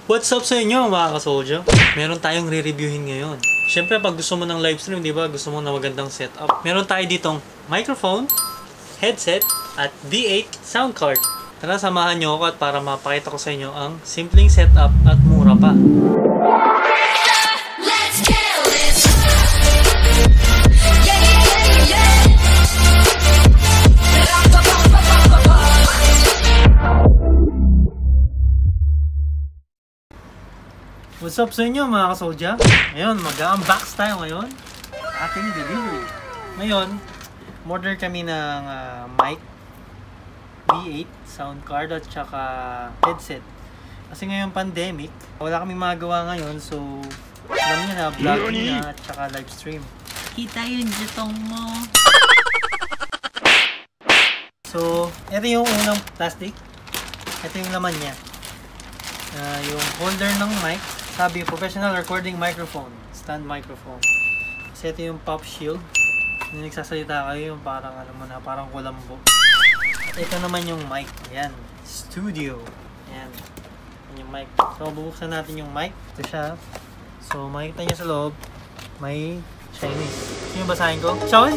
What's up sa inyo mga kasoldier? Meron tayong re-reviewin ngayon. Siyempre pag gusto mo ng live stream, di ba? Gusto mo na magandang setup. Meron tayo ditong microphone, headset, at V8 sound card. Tara, samahan nyo ako at para mapakita ko sa inyo ang simpleng setup at mura pa. What's up sa inyo mga kasoldier? Ngayon, mag-unbox tayo ngayon. Ating delivery. Ngayon, order kami ng mic, V8, sound card at saka headset. Kasi ngayon pandemic, wala kaming magawa ngayon, so alam niyo na, vlogging na at saka live stream. Kita yung jutong mo. So, ito yung unang plastic. Ito yung laman niya. Yung holder ng mic. Sabi, professional recording microphone, stand microphone. Kasi ito yung pop shield. Hindi nagsasalita kayo, yung parang alam mo na, parang kulambo. At ito naman yung mic. Ayan, studio. Ayan, yung mic. So, bubuksan natin yung mic. Ito siya. So, makikita niyo sa loob, may Chinese. Sino basahin ko? Sorry.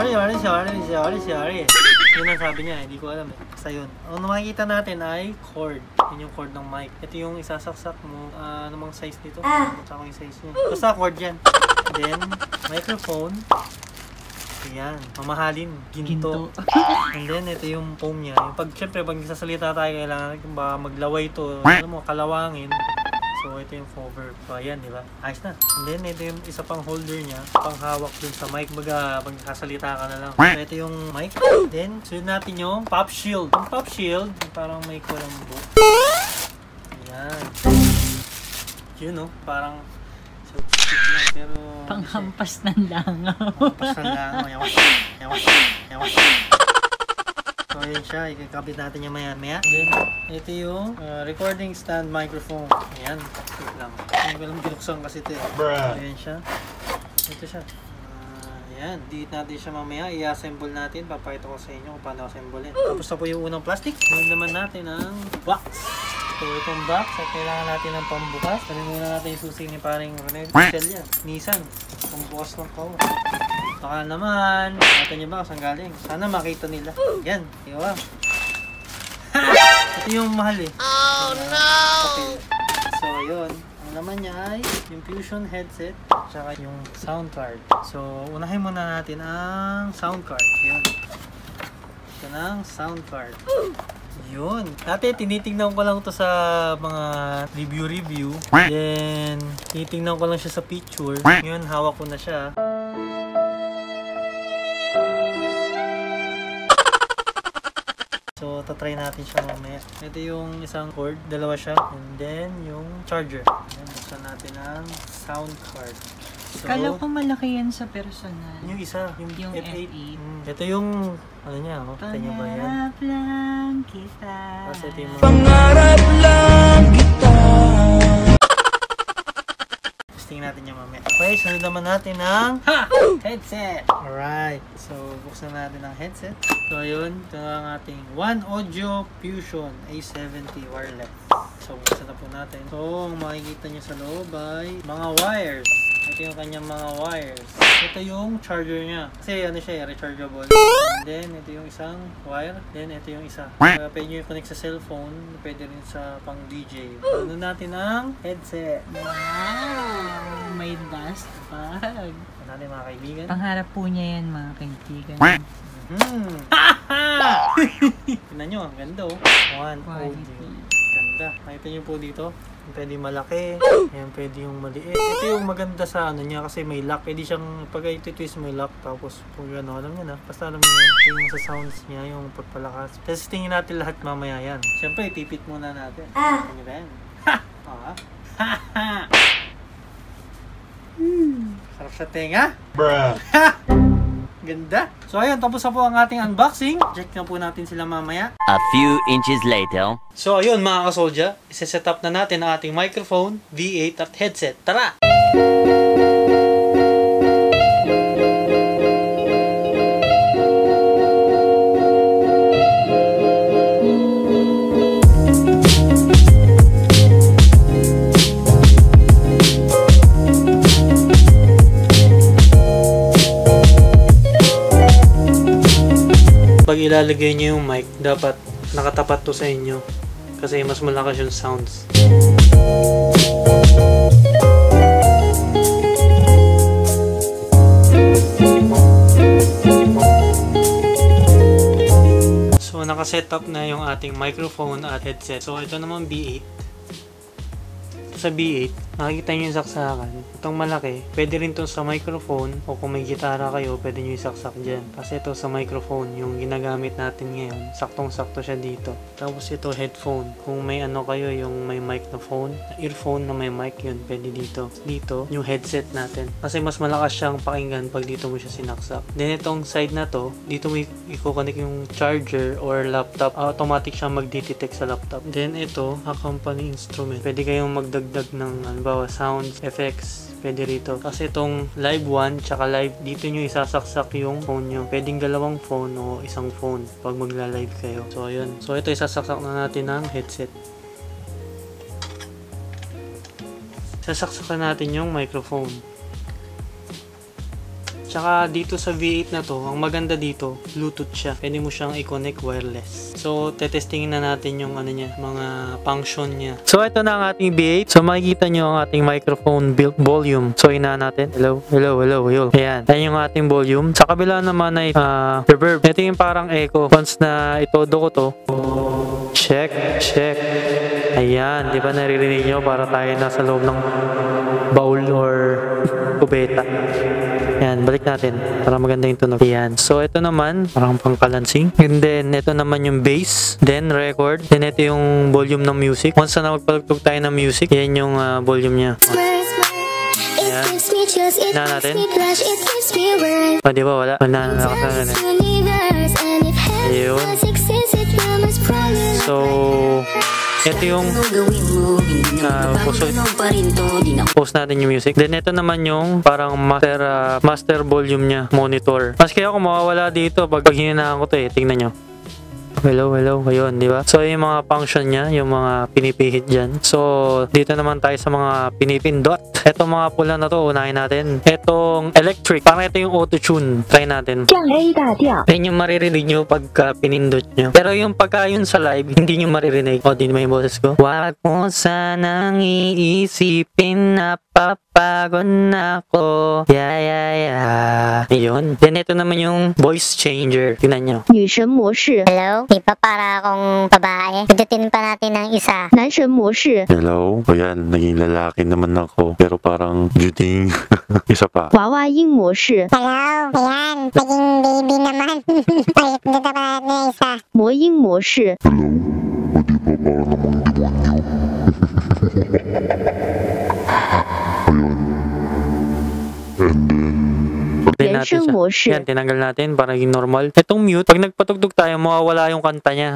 Yun ang sabi niya, hindi ko alam eh. Basta yun. Ang makikita natin ay cord. Yun yung cord ng mic. Ito yung isasaksak mo. Ano mang size nito? Basta ko yung size niya. Basta cord yan. Then, microphone. Ayan. Mamahalin. Ginto. And then, ito yung foam niya. Yung syempre, pag sasalita tayo, kailangan ba maglaway ito. Alam mo, kalawangin. So, ito yung cover. So, ayan, di ba? Ayos na. And then, ito yung isa pang holder niya. Panghawak dun sa mic. Baga, pag nakasalita ka na lang. So, ito yung mic. Then, sunod natin yung pop shield. Yung pop shield, parang may kulambo. Ayan. Yun, no? Parang substitute lang. Pero, Panghampas ng langaw. panghampas ng langaw. Yawas. So, yun siya. Ikakabit natin yung maya-maya. Then, ito yung recording stand microphone. Ayan. Wait lang. Hindi ko lang binuksan kasi ito eh. Ayan siya. Ito siya. Ayan. Diit natin siya mamaya. I-assemble natin. Papakita ko sa inyo kung paano assemblein. Tapos na po yung unang plastic. Ngayon naman natin ang box. So, itong box at kailangan natin ng pambukas. Sabi muna natin yung susi ni paring Rene. Yan. Nissan. Pambukas ng kawa. Baka naman, nakita niyo ba saan galing? Sana makita nila. Yan, diba? Ito yung mahal eh. Oh no! Okay. So yun, ang naman niya ay yung Fusion headset at saka yung sound card. So unahin muna natin ang sound card. Yun. Ito na ang sound card. Yun. Dati tinitingnan ko lang to sa mga review. Then tinitingnan ko lang siya sa picture. Ngayon hawak ko na siya. So, tatry natin siya mamaya. Ito yung isang cord, dalawa siya. And then, yung charger. Ayan, buksan natin ang sound card. So, Kala ko malaki yan sa personal. yung isa, yung F8. Ito yung, ano niya, kita niyo ba yan? Pangarap lang kita. Tapos ito yung Pangarap lang kita. testing natin yung mamaya. Okay, sunod naman natin ang headset. Alright. So, buksan natin ang headset. So, ayun. Ito ang ating One Audio Fusion A70 wireless. So, buksan na po natin. So, ang makikita nyo sa loob ay mga wires. Ito yung kanyang mga wires. Ito yung charger niya. Kasi ano siya, rechargeable. And then, ito yung isang wire. Then, ito yung isa. Pwede nyo i-connect sa cellphone. Pwede rin sa pang DJ. Ano natin ang headset. Wow! May dust bag. Ano natin mga kaibigan. Pangarap po niya yan mga kaibigan. Tignan nyo, ang ganda oh. One Quality. audio. Ganda. Nakita nyo po dito. Pwede malaki. Ayan, pwede yung maliit. Ito yung maganda sa ano niya kasi may lock. Pwede siyang pag iti-twist may lock. Tapos kung ano, alam nyo na. Basta alam nyo na. Yung sa sounds niya, yung pagpalakas. Testingin natin lahat mamaya yan. Siyempre, ipipit muna natin. Ano ba yan? Sarap sa tenga. Bruh. Ganda. So ayun, tapos na po ang ating unboxing. Check na po natin sila mamaya. A few inches later. So ayun mga kasoldier, isa-set up na natin ang ating microphone, V8 at headset. Tara! ilalagay nyo yung mic, dapat nakatapat to sa inyo. Kasi mas malakas yung sounds. So, nakaset up na yung ating microphone at headset. So, ito naman B8. Sa B8, nakikita nyo yung saksakan. Itong malaki, pwede rin to sa microphone o kung may gitara kayo, pwede nyo isaksak dyan. Kasi ito sa microphone, yung ginagamit natin ngayon, saktong-sakto siya dito. Tapos ito headphone. Kung may ano kayo, yung may mic na phone, earphone na may mic, yun, pwede dito. Dito, yung headset natin. Kasi mas malakas siyang pakinggan pag dito mo siya sinaksak. Then itong side na to, dito mo i-connect yung charger or laptop. Automatic siyang mag-detect sa laptop. Then ito, accompany instrument. Pwede kayong magdagdag ng halimbawa sounds, effects, pwede rito. Kasi itong live 1 tsaka live, dito nyo isasaksak yung phone nyo. Pwedeng dalawang phone o isang phone pag magla-live kayo. So ayun. So ito isasaksak na natin ng headset. Sasaksakan natin yung microphone. Tsaka dito sa V8 na to, ang maganda dito, Bluetooth siya. Pwede mo siyang i-connect wireless. So, tetestingin na natin yung ano niya, mga function niya. So, ito na ang ating V8. So, makikita nyo ang ating microphone volume. So, ina natin. Hello, hello, hello, hello. Ayan. Ayan yung ating volume. Sa kabila naman ay reverb. Ito yung parang echo. Once na itodo ko to, check, check. Ayan. Di ba naririnig nyo? Para tayo nasa loob ng bowl or kubeta. Yan, balik natin para maganda yung tunog. Yan. So, ito naman, parang pangkalansing. And then, ito naman yung bass. Then, record. Then, ito yung volume ng music. Once na magpalugtog tayo ng music, yan yung volume niya. Yan. Na natin. O, di ba? Wala. Wala na nakasana na. Ayun. So, ito yung post natin yung music. Then ito naman yung parang master volume niya, monitor. Mas kaya kung mawawala dito pag hininahan ko to tingnan nyo. Hello, hello, ayun, di ba? So, yung mga function niya, yung mga pinipihit dyan. So, dito naman tayo sa mga pinipindot. Etong mga pula na to, unahin natin. Etong electric, parang ito yung auto-tune. Try natin. Yan yung maririnig nyo pagka pinindot nyo. Pero yung pagka yun sa live, hindi nyo maririnig. O, di naman yung boses ko. Wag mo sanang iisipin na papagod na ako. Yeah. Ayun. Then, ito naman yung voice changer. Tingnan nyo. 女神模式， Hello? Di pa para akong babae. Pindutin pa natin ng isa. 男神模式， Hello? O yan, naging lalaki naman ako. Pero parang juting. Isa pa. 娃娃音模式， Hello? Ayan. Naging baby naman. Pindutin pa natin ng isa. 魔音模式， Ayun. And then, 原声模式 Yan, tinanggal natin para maging normal. Itong mute, pag nagpatugtog tayo, mawawala yung kanta niya.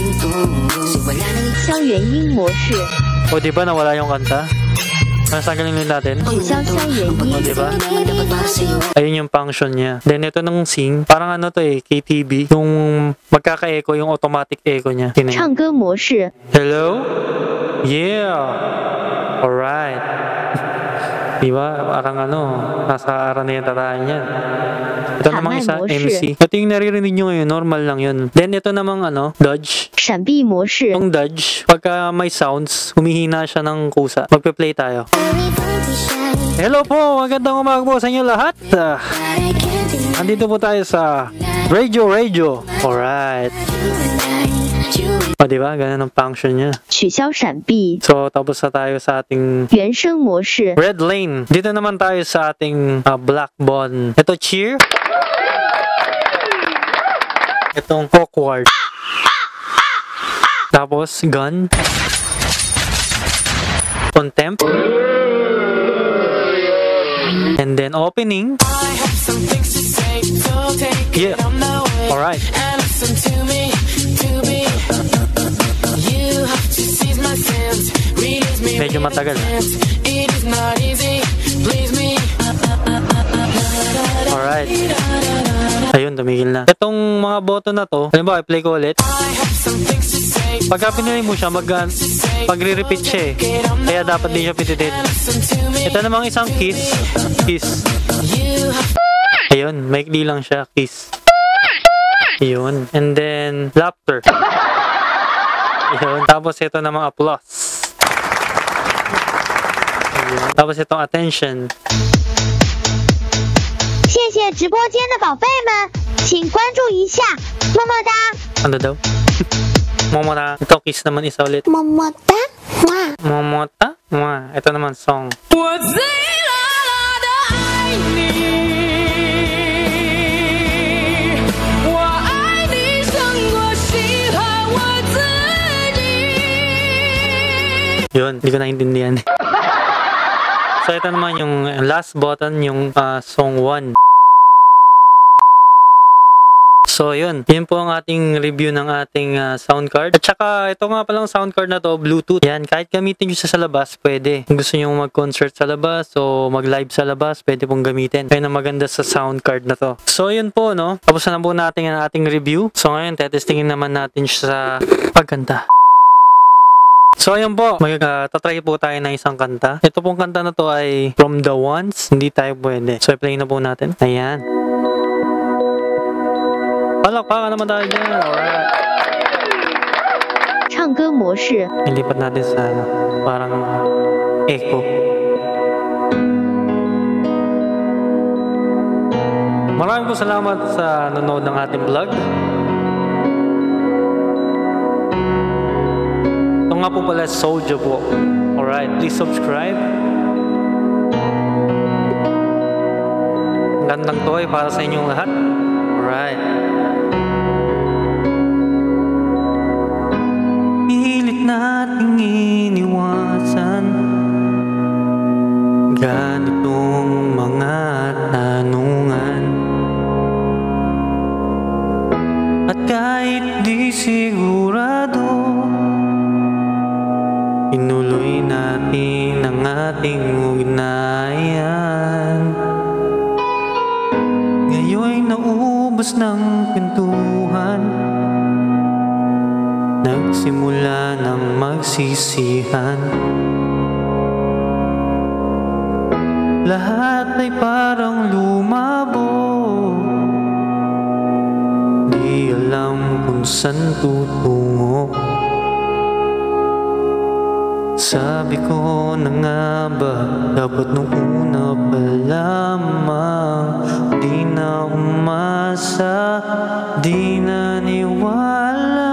消元音模式， O, di ba nawala yung kanta? Nasanggalin ulit natin. 取消消元 O, 音， di ba? Ayun yung function niya. Then, ito nung sing. Parang ano to KTV. Yung magkaka-echo, yung automatic echo niya. Tingnan niyo. 唱歌模式， Hello? Yeah! Alright. Di ba? Parang ano, nasa Araneta tayo yan. Ito namang isa, MC. Ito yung naririnig nyo ngayon, normal lang yun. Then ito namang ano, dodge. 闪避模式， Yung dodge, pagka may sounds, humihina siya ng kusa. Magpe-play tayo. Hello po! Magandang umaga po sa inyo lahat. Andito po tayo sa Radio. Alright. O, diba? Ganun ang function niya. 取消闪避， So, tapos na tayo sa ating 原声模式， Red Lane. Dito naman tayo sa ating Black Bond. Ito, cheer. Itong awkward. Tapos, gun. Contempt. And then, opening. Yeah. Alright. Medyo matagal. Alright. Ayun, tumigil na. Itong mga button na to, halimbawa, i-play ko ulit. Pagka pinili mo siya, magre-repeat siya eh. Kaya dapat din siya pititin. Ito namang isang kiss. Kiss. Ayun, maikli lang siya. Kiss. Yun. And then, laughter. Yun. Tapos ito namang applause. Yun. Tapos itong attention. 谢谢直播间的宝贝们，请关注一下，么么哒， Ano daw? Momota. Ito, kiss naman isa ulit. 么么哒，哇。 Momota? Mwah. Ito naman, song. 我最辣辣的爱你，我爱你胜过喜欢我自己。 Yun, hindi ko naintindihan. So, ito naman yung last button, yung song 1. So, yun. Yun po ang ating review ng ating sound card. At saka, ito nga palang sound card na to, Bluetooth. Yan, kahit gamitin nyo siya sa labas, pwede. Kung gusto nyo mag-concert sa labas o mag-live sa labas, pwede pong gamitin. Kaya na maganda sa sound card na to. So, yun po, no? Tapos na po natin ang ating review. So, ngayon, tetestingin naman natin siya sa pagkanta. So, ayun po. Tatry po tayo ng isang kanta. Ito pong kanta na to ay From the Ones. Hindi tayo pwede. So, i-play na po natin. Ayan. Palakpakan naman tayo dyan. Alright. 唱歌模式， Ilipat natin sa parang echo. Maraming po salamat sa nanonood ng ating vlog. Ito nga po pala, Soulja po. Alright, please subscribe. Ang gandang to ay para sa inyong lahat. Alright. Pilit nating iniwasan ganitong mga tanungan. At kahit di sigurado, inuloy natin ang ating ugnayan. Ngayon'y naubos ng pintuhan, nagsimula ng magsisihan. Lahat ay parang lumabo, di alam kung saan tutungo. Sabi ko na nga ba, dapat nung una pa lamang, di na umasa, di na niwala.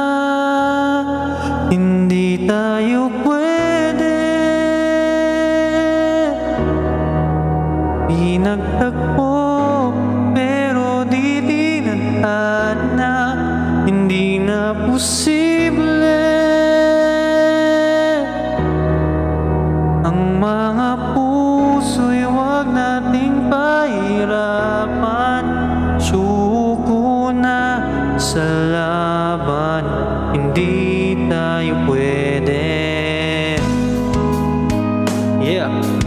Hindi tayo pwede, pinagtagpo pero di tinatana, hindi na posible. Ang mga puso'y wag nating pahirapan, suko na sa laban, hindi tayo pwede. Yeah.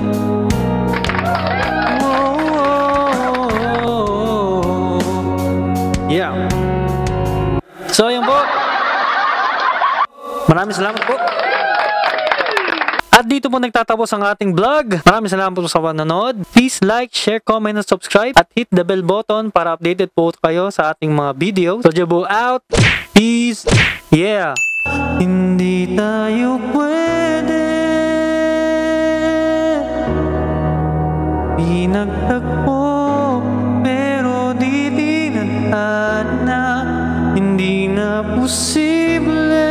Whoa. Yeah. So, yun po. Maraming salamat po. At dito po nagtatapos ang ating vlog. Maraming salamat po sa panonood. Please like, share, comment, and subscribe. At hit the bell button para updated po kayo sa ating mga videos. So, Jabo out. Peace. Yeah. Hindi tayo pwede, pinagtagpo pero di tinatana, hindi na posible.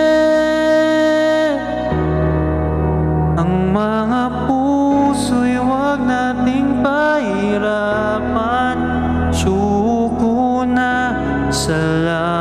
Ang mga puso'y wag nating pahirapan, suko na sa lahat.